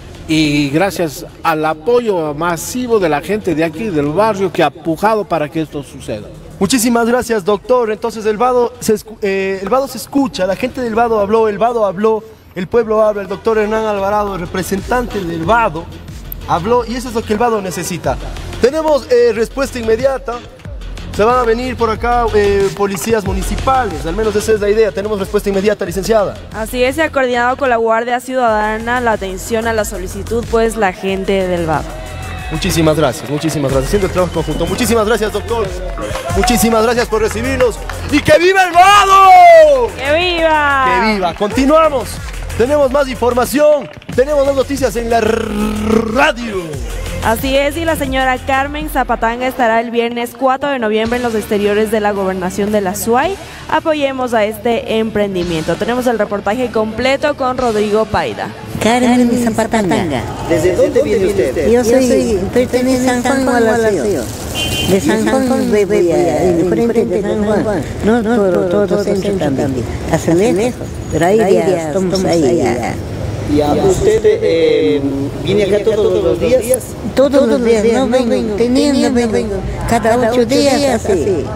y gracias al apoyo masivo de la gente de aquí, del barrio, que ha pujado para que esto suceda. Muchísimas gracias, doctor. Entonces el Vado se escucha, la gente del Vado habló, el Vado habló, el pueblo habla, el doctor Hernán Alvarado, el representante del Vado, habló, y eso es lo que el Vado necesita. Tenemos respuesta inmediata. Se van a venir por acá policías municipales, al menos esa es la idea. Tenemos respuesta inmediata, licenciada. Así es, se ha coordinado con la Guardia Ciudadana la atención a la solicitud, pues la gente del Vado. Muchísimas gracias, haciendo el trabajo conjunto. Muchísimas gracias, doctor. Muchísimas gracias por recibirnos. ¡Y que viva el Vado! ¡Que viva! ¡Que viva! Continuamos. Tenemos más información, tenemos más noticias en la radio. Así es, y la señora Carmen Zapatanga estará el viernes 4 de noviembre en los exteriores de la Gobernación de la SUAY. Apoyemos a este emprendimiento. Tenemos el reportaje completo con Rodrigo Paida. Carmen Zapatanga. ¿Desde dónde viene usted? Yo pertenezco a San Juan Gualaceo. De San Juan enfrente de San Juan. No, todo centro también. Hace lejos, pero ahí ya estamos ahí ya. ¿Y usted viene acá todos los días? Todos los días, no vengo, vengo. Cada 8 días así.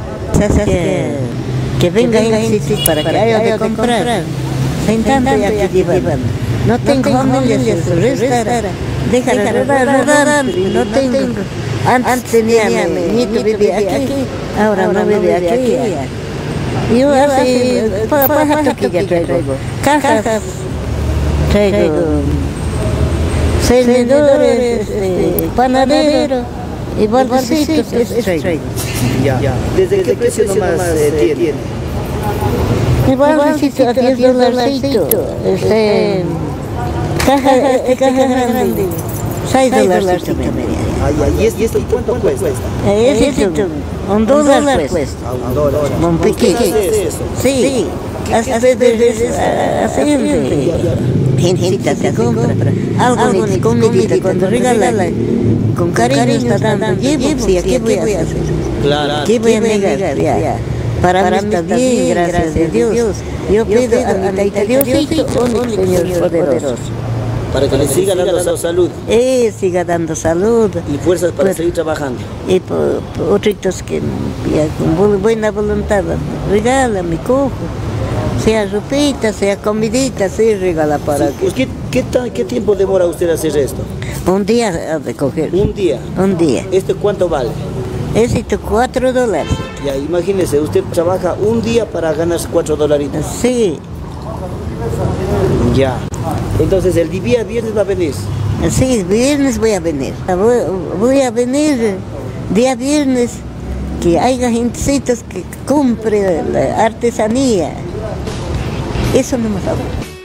Que venga gente para que haya de comprar. Sentando y aquí llevando. No tengo familia, su resta. Déjala rodar, no tengo. Antes tenía mi nieto vivía aquí, ahora no vive aquí. Yo así, para que ya traigo cajas. Traigo servidores, panaderos y baldecitos. Ya. ¿Desde qué precio nomás tiene? Mi baldecito a $10. Caja grande, $6 media. ¿Y esto cuánto cuesta? Ese $1 cuesta. Un pequeño. Sí. Gente se compra. Algo ni comidita cuando regalan. Con cariño está dando. Sí, ¿qué voy a hacer? Claro. ¿Qué voy a negar? Ya. Para mí está bien, gracias a Dios. Yo pido a mi taita Diosito, Señor poderoso. Para que le siga dando salud. Siga dando salud. Y fuerzas para seguir trabajando. Y por otros que ya, con buena voluntad, regálame, cojo. Sea ropita, sea comidita, sí, regala para que... ¿Qué tiempo demora usted hacer esto? Un día de coger. ¿Un día? Un día. ¿Este cuánto vale? Este $4. Ya, imagínese, usted trabaja un día para ganar $4. Sí. Ya. Entonces, el día viernes va a venir. Sí, viernes voy a venir. Voy a venir día viernes, que haya gentecitos que compre la artesanía. Eso no me falta.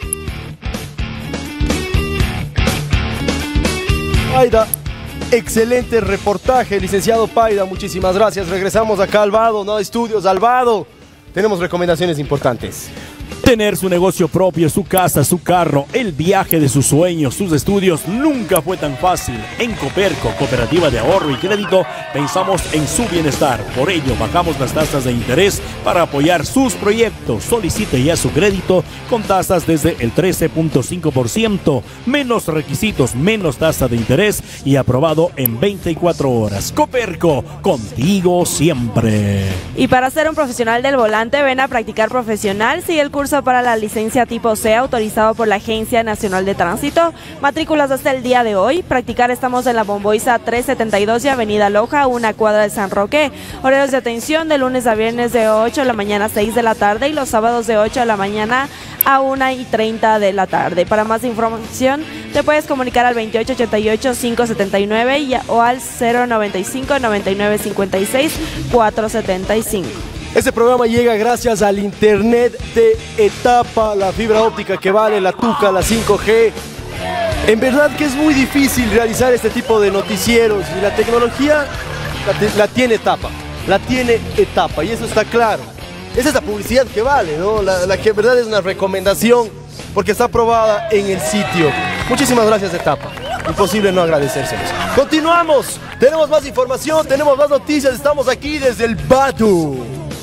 Paida, excelente reportaje, licenciado Paida, muchísimas gracias. Regresamos acá al Vado, no estudios, al Vado. Tenemos recomendaciones importantes. Tener su negocio propio, su casa, su carro, el viaje de sus sueños, sus estudios, nunca fue tan fácil. En Coperco, Cooperativa de Ahorro y Crédito, pensamos en su bienestar. Por ello, bajamos las tasas de interés para apoyar sus proyectos. Solicite ya su crédito con tasas desde el 13.5%, menos requisitos, menos tasa de interés y aprobado en 24 horas. Coperco, contigo siempre. Y para ser un profesional del volante, ven a practicar profesional. Sigue el curso para la licencia tipo C autorizado por la Agencia Nacional de Tránsito. Matrículas hasta el día de hoy. Practicar estamos en la Bomboiza 372 y Avenida Loja, una cuadra de San Roque. Horarios de atención de lunes a viernes de 8 de la mañana a 6 de la tarde y los sábados de 8 de la mañana a 1:30 de la tarde. Para más información te puedes comunicar al 2888-579 o al 095-9956-475. Este programa llega gracias al internet de Etapa, la fibra óptica que vale, la Tuca, la 5G. En verdad que es muy difícil realizar este tipo de noticieros y la tecnología la tiene Etapa, y eso está claro. Esa es la publicidad que vale, ¿no? La que en verdad es una recomendación porque está aprobada en el sitio. Muchísimas gracias Etapa, imposible no agradecérselos. Continuamos, tenemos más información, tenemos más noticias, estamos aquí desde el Batu.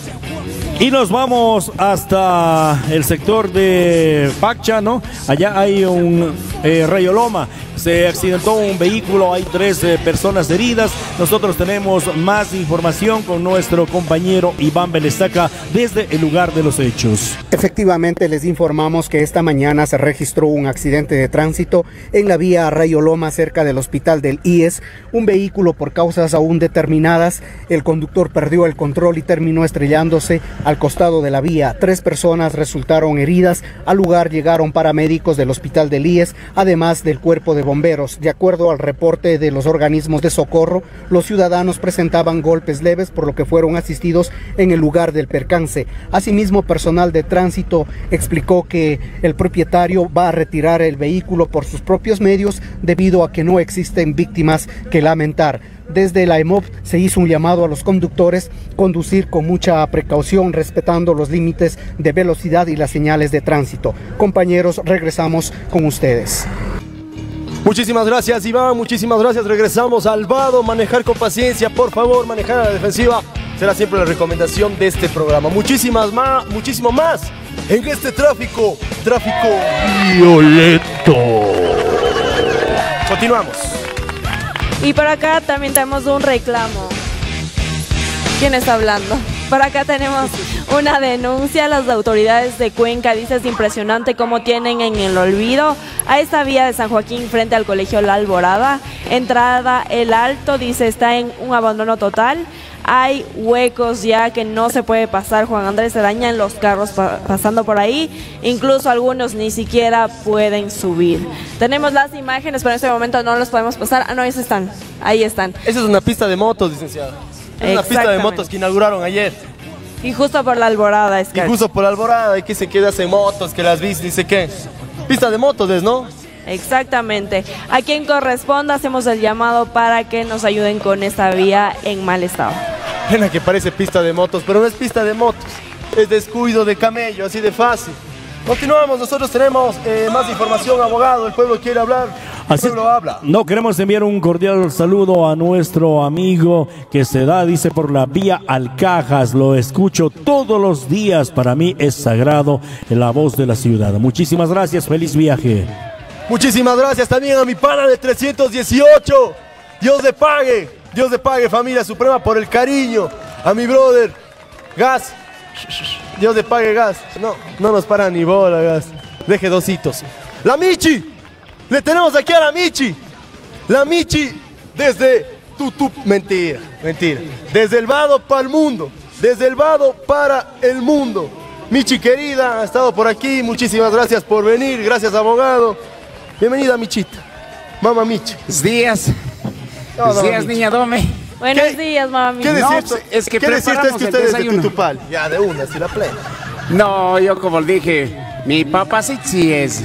Y nos vamos hasta el sector de Paccha, ¿no? Allá hay un Rayoloma. Se accidentó un vehículo, hay 3 personas heridas. Nosotros tenemos más información con nuestro compañero Iván Belestaca desde el lugar de los hechos. Efectivamente, les informamos que esta mañana se registró un accidente de tránsito en la vía Rayoloma cerca del hospital del IES. Un vehículo por causas aún determinadas, el conductor perdió el control y terminó estrellándose al costado de la vía. 3 personas resultaron heridas. Al lugar llegaron paramédicos del hospital del IES, además del cuerpo de bomberos. De acuerdo al reporte de los organismos de socorro, los ciudadanos presentaban golpes leves, por lo que fueron asistidos en el lugar del percance. Asimismo, personal de tránsito explicó que el propietario va a retirar el vehículo por sus propios medios debido a que no existen víctimas que lamentar. Desde la EMOP se hizo un llamado a los conductores conducir con mucha precaución, respetando los límites de velocidad y las señales de tránsito. Compañeros, regresamos con ustedes. Muchísimas gracias Iván, muchísimas gracias. Regresamos al Vado. Manejar con paciencia, por favor, manejar a la defensiva será siempre la recomendación de este programa. Muchísimo más en este tráfico violento. Continuamos. Y por acá también tenemos un reclamo. ¿Quién está hablando? Por acá tenemos una denuncia a las autoridades de Cuenca. Dice: es impresionante cómo tienen en el olvido a esta vía de San Joaquín frente al colegio La Alborada. Entrada El Alto, dice, está en un abandono total. Hay huecos ya que no se puede pasar, Juan Andrés, se dañan los carros pasando por ahí, incluso algunos ni siquiera pueden subir. Tenemos las imágenes, pero en este momento no los podemos pasar. Ah, no, ahí están, ahí están. Esa es una pista de motos, licenciado. Es una pista de motos que inauguraron ayer. Y justo por La Alborada, y justo por La Alborada, y que se queda hace motos, que las bicis, dice qué. Pista de motos, ¿no? Exactamente. A quien corresponda hacemos el llamado para que nos ayuden con esta vía en mal estado. Pena que parece pista de motos, pero no es pista de motos. Es descuido de camello, así de fácil. Continuamos, nosotros tenemos más información, abogado. El pueblo quiere hablar. El pueblo habla. No, queremos enviar un cordial saludo a nuestro amigo que se da, dice, por la vía Alcajas. Lo escucho todos los días. Para mí es sagrado la voz de la ciudad. Muchísimas gracias. Feliz viaje. Muchísimas gracias también a mi pana de 318. Dios le pague, familia suprema, por el cariño. A mi brother, Gas. Dios le pague, Gas. No nos para ni bola, Gas. Deje dositos. La Michi. Le tenemos aquí a la Michi. La Michi desde Mentira. Desde el Vado para el mundo. Desde el Vado para el mundo. Michi querida, ha estado por aquí. Muchísimas gracias por venir. Gracias, abogado. Bienvenida, Michita. Mamá Michi. Buenos días. Buenos días, niña Dome. Buenos días, mami. ¿Qué decir? No, es que ¿Qué decirte es que ustedes desayuno. de Tutupal? Ya, de una, si la plena. No, yo como le dije, mi papá sí es.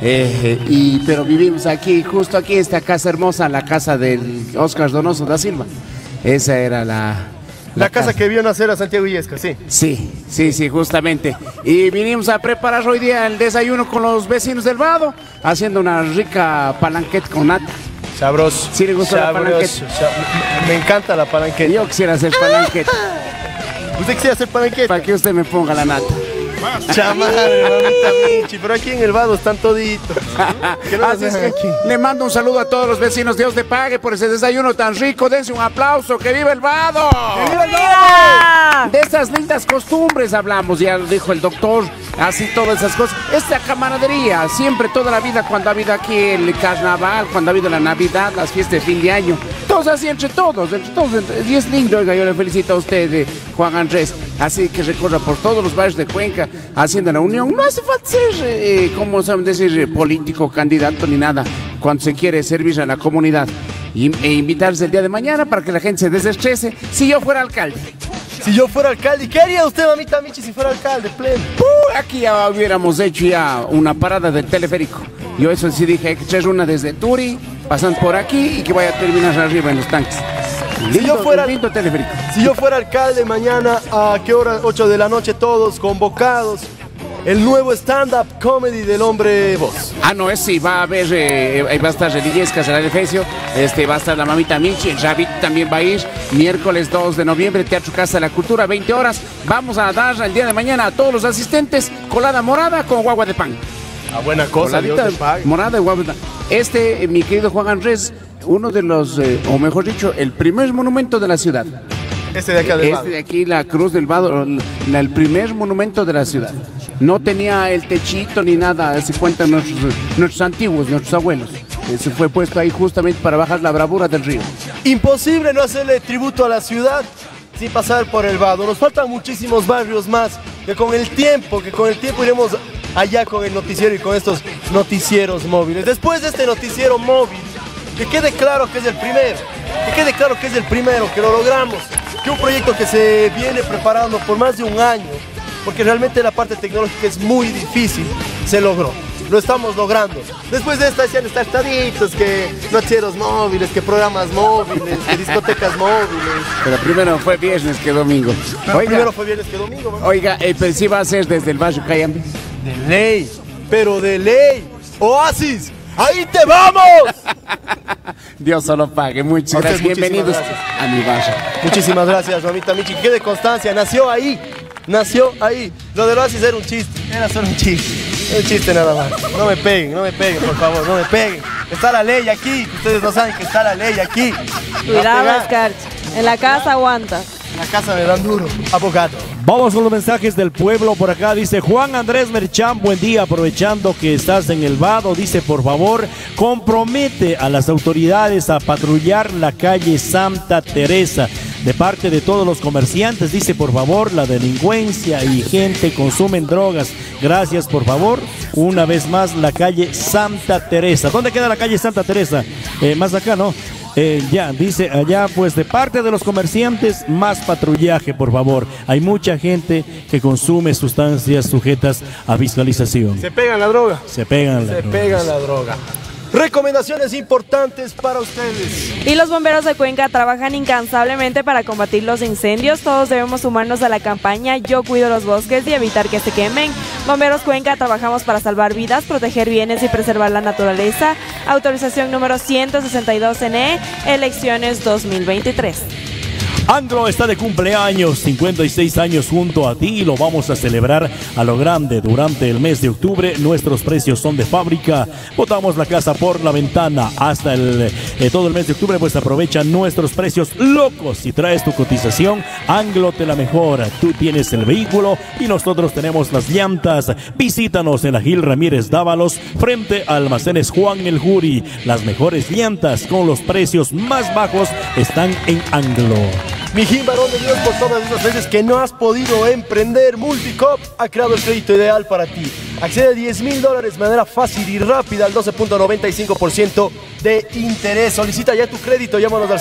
Pero vivimos aquí, justo aquí, esta casa hermosa, la casa del Óscar Donoso da Silva. Esa era la casa que vio nacer a Santiago Illescas, sí. Sí, justamente. Y vinimos a preparar hoy día el desayuno con los vecinos del Vado, haciendo una rica palanqueta con nata. Sabroso. ¿Sí le gustó la palanqueta? Me encanta la palanqueta. Yo quisiera hacer palanqueta. ¿Usted quisiera hacer palanqueta? Para que usted me ponga la nata. Chamadre, mamita Michi, pero aquí en el Vado están toditos. Así es que aquí le mando un saludo a todos los vecinos. Dios le pague por ese desayuno tan rico. Dense un aplauso. ¡Que viva el Vado! ¡Que viva el Vado! De esas lindas costumbres hablamos, ya lo dijo el doctor. Así todas esas cosas. Esta camaradería, siempre, toda la vida, cuando ha habido aquí el carnaval, cuando ha habido la Navidad, las fiestas de fin de año, todos así entre todos. Y es lindo, oiga, yo le felicito a usted, Juan Andrés. Así que recorra por todos los barrios de Cuenca, haciendo la unión. No hace falta ser, como saben decir, político, candidato ni nada, cuando se quiere servir a la comunidad. E invitarse el día de mañana para que la gente se desestrese. Si yo fuera alcalde. Si yo fuera alcalde, ¿qué haría usted, mamita Michi, si fuera alcalde? Pleno. Aquí ya hubiéramos hecho ya una parada del teleférico. Yo eso sí dije, hay que traer una desde Turi, pasan por aquí y que vaya a terminar arriba en los tanques. Lindo teleférico. Si yo fuera alcalde, mañana, ¿a qué hora? 8 de la noche, todos convocados. El nuevo stand-up comedy del hombre voz. No, sí, va a haber, va a estar Relillescas en el Efesio, va a estar la mamita Michi, el Rabbit también va a ir, miércoles 2 de noviembre, Teatro Casa de la Cultura, 20 horas. Vamos a dar el día de mañana a todos los asistentes colada morada con guagua de pan. Buena cosa, Dios te pague. Morada y guagua de pan. Mi querido Juan Andrés, uno de los, o mejor dicho, el primer monumento de la ciudad. Este de acá del Vado. Este de aquí, la Cruz del Vado, el primer monumento de la ciudad. No tenía el techito ni nada, se cuentan nuestros antiguos, nuestros abuelos. Se fue puesto ahí justamente para bajar la bravura del río. Imposible no hacerle tributo a la ciudad sin pasar por el Vado. Nos faltan muchísimos barrios más que con el tiempo iremos allá con el noticiero y con estos noticieros móviles. Después de este noticiero móvil, que quede claro que es el primero, que lo logramos, que un proyecto que se viene preparando por más de un año, porque realmente la parte tecnológica es muy difícil, se logró. Lo estamos logrando. Después de esta decían estar estaditos, que noticieros móviles, que programas móviles, que discotecas móviles. Pero primero fue viernes que domingo. Primero fue viernes que domingo. ¿No? Oiga, pero sí va a ser desde el barrio Cayambe. De ley, pero de ley. Oasis, ¡ahí te vamos! Dios solo pague. Muchas gracias. Bienvenidos a mi barrio. Muchísimas gracias, mamita Michi. Que quede constancia. Nació ahí. Lo de Oasis era un chiste. Era solo un chiste. Un chiste nada más. No me peguen, por favor. No me peguen. Está la ley aquí. Ustedes no saben que está la ley aquí. Cuidado, Oscar. En la casa aguanta. En la casa me dan duro. Abogado. Vamos con los mensajes del pueblo. Por acá dice Juan Andrés Merchán, buen día, aprovechando que estás en el Vado, dice, por favor, compromete a las autoridades a patrullar la calle Santa Teresa. De parte de todos los comerciantes, dice, por favor, la delincuencia y gente consumen drogas. Gracias, por favor. Una vez más, la calle Santa Teresa. ¿Dónde queda la calle Santa Teresa? Más acá, ¿no? Ya, dice allá, pues de parte de los comerciantes, más patrullaje, por favor. Hay mucha gente que consume sustancias sujetas a fiscalización. Se pegan la droga. Se pegan la droga. Recomendaciones importantes para ustedes. Y los bomberos de Cuenca trabajan incansablemente para combatir los incendios. Todos debemos sumarnos a la campaña Yo cuido los bosques y evitar que se quemen. Bomberos Cuenca trabajamos para salvar vidas, proteger bienes y preservar la naturaleza. Autorización número 162 NE, elecciones 2023. Anglo está de cumpleaños, 56 años junto a ti y lo vamos a celebrar a lo grande durante el mes de octubre. Nuestros precios son de fábrica. Botamos la casa por la ventana hasta todo el mes de octubre, pues aprovecha nuestros precios locos. Si traes tu cotización, Anglo te la mejora. Tú tienes el vehículo y nosotros tenemos las llantas. Visítanos en la Gil Ramírez Dávalos, frente a Almacenes Juan el Juri. Las mejores llantas con los precios más bajos están en Anglo. Mijín, varón de Dios, por todas esas veces que no has podido emprender, Multicop ha creado el crédito ideal para ti. Accede a $10,000 de manera fácil y rápida al 12.95% de interés. Solicita ya tu crédito, llámanos al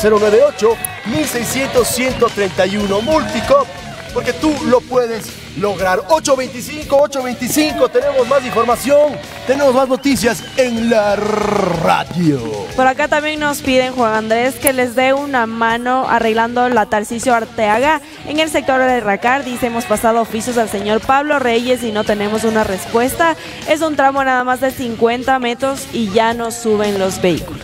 098-160-131. Multicop, porque tú lo puedes lograr. 825, tenemos más información, tenemos más noticias en la radio. Por acá también nos piden, Juan Andrés, que les dé una mano arreglando la Tarcisio Arteaga en el sector de Racar. Dice, hemos pasado oficios al señor Pablo Reyes y no tenemos una respuesta. Es un tramo nada más de 50 metros y ya no suben los vehículos.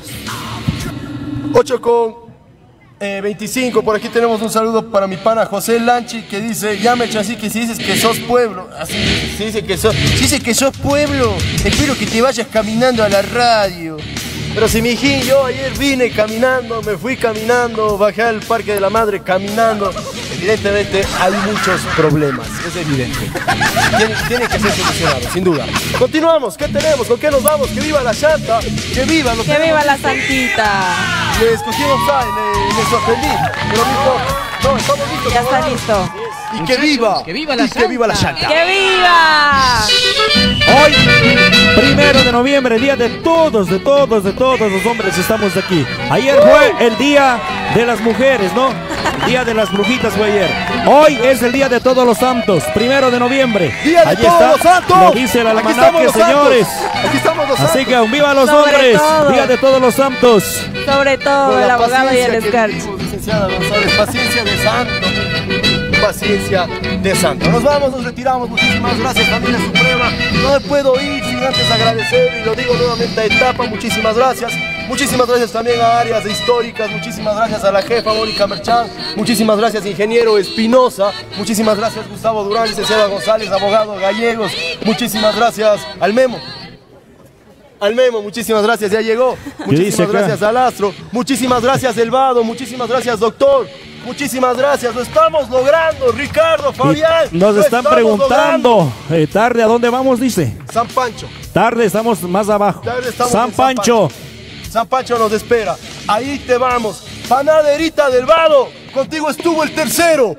8:25, por aquí tenemos un saludo para mi pana José Lanchi, que dice, ya me así que si dices que sos pueblo, así se dice que sos pueblo, espero que te vayas caminando a la radio. Pero si mijín, yo ayer vine caminando, me fui caminando, bajé al Parque de la Madre caminando. Evidentemente hay muchos problemas, es evidente. Tiene que ser solucionado, sin duda. Continuamos, ¿qué tenemos? ¿Con qué nos vamos? ¡Que viva la Santa! ¡Que viva! ¡Que viva la Santita! Le escogimos me sorprendí, pero no, estamos listos. Ya está listo. Y que viva la Santa. ¡Que viva! Hoy, 1 de noviembre, día de todos los hombres, estamos aquí. Ayer fue el día de las mujeres, ¿no? El día de las brujitas fue ayer. Hoy es el día de todos los santos, 1 de noviembre. ¡Día de todos los santos! Lo dice el almanaque, señores. Aquí estamos los santos. Así que aún viva los hombres. Todo. Día de todos los santos. Sobre todo el abogado y el escarcha. Licenciada González, paciencia de santo. Paciencia de santo. Nos vamos, nos retiramos. Muchísimas gracias, familia suprema. No me puedo ir sin antes agradecer, y lo digo nuevamente a Etapa. Muchísimas gracias. Muchísimas gracias también a Áreas Históricas. Muchísimas gracias a la jefa Mónica Merchán. Muchísimas gracias, ingeniero Espinosa. Muchísimas gracias, Gustavo Durán, licenciada González, abogado Gallegos. Muchísimas gracias al Memo. Muchísimas gracias, ya llegó. Muchísimas gracias al Astro. Muchísimas gracias, Elvado. Muchísimas gracias, doctor. Muchísimas gracias, lo estamos logrando, Ricardo, Fabián. Nos están preguntando, tarde, ¿a dónde vamos? Dice. San Pancho. Tarde, estamos más abajo. San Pancho. San Pancho nos espera. Ahí te vamos. Panaderita del Vado. Contigo estuvo el tercero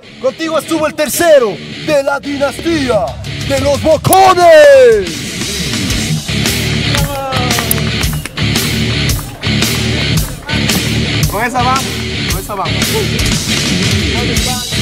de la dinastía de los Bocones. Con esa vamos.